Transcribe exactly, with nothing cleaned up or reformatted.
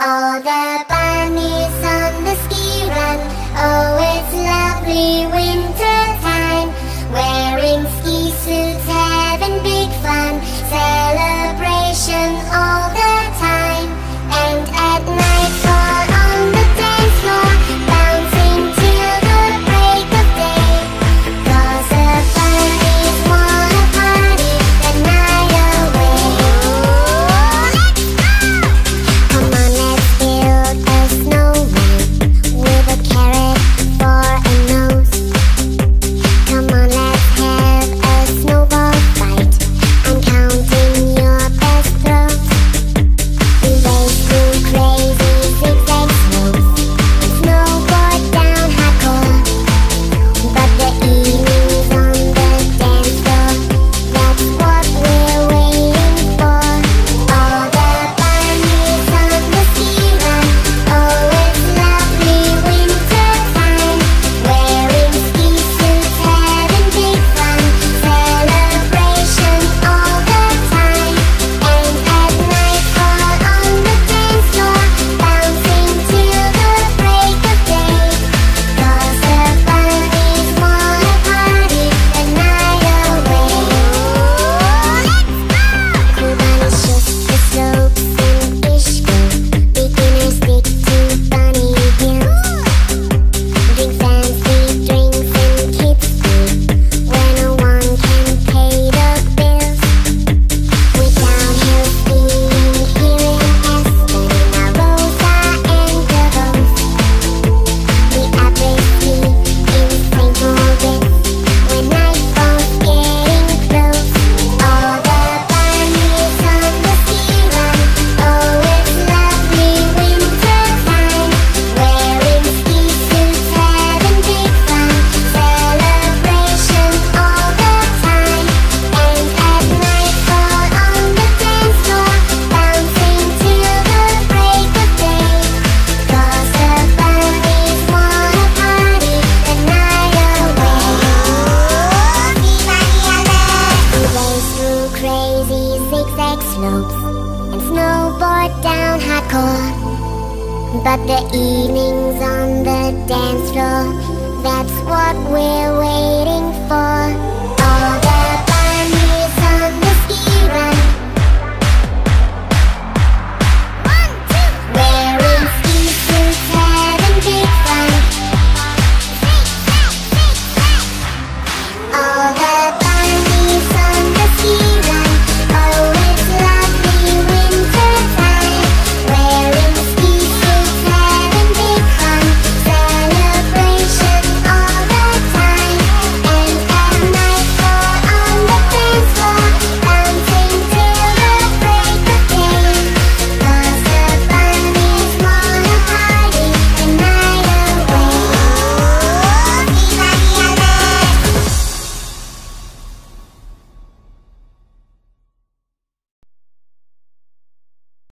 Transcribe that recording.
All the bunnies on the ski run. Oh, it's lovely winter time. Wearing ski suits, having big fun. Celebration all the time. And at nightfall on the dance floor, bouncing till the break of day. 'Cause the bunnies wanna party the night away. Let's go! Come on, let's build a snowman with a carrot for a nose. Come on, let's have a snowball fight. I'm counting your best throws. We race through crazy zigzag slopes and snowboard down hardcore. But the evening's on the dance floor, that's what we're waiting for. All the bunnies on the ski run. Oh, it's lovely winter time. Wearing ski suits, having big fun. Celebration all the time. And at nightfall on the dance floor, bouncing till the break of day. 'Cause the bunnies wanna party the night away. Let's go! Cool bunnies shift the slopes in Ishko. Beginners stick to bunny hills. Drink fancy drinks and kids food where no one can pay the bills. We downhill skiing here in Aspen, Arosa and Davos. We après ski in Saint Moritz when nightfall's getting close. All the bunnies on the ski run. Oh, it's lovely winter time. Wearing ski suits, having big fun. Celebration all the time. And at nightfall on the dance floor, bouncing till the break of day. 'Cause the bunnies wanna party the night away. We race through crazy zigzag slopes and snowboard down hardcore. But the evening's on the dance floor, that's what we're waiting for.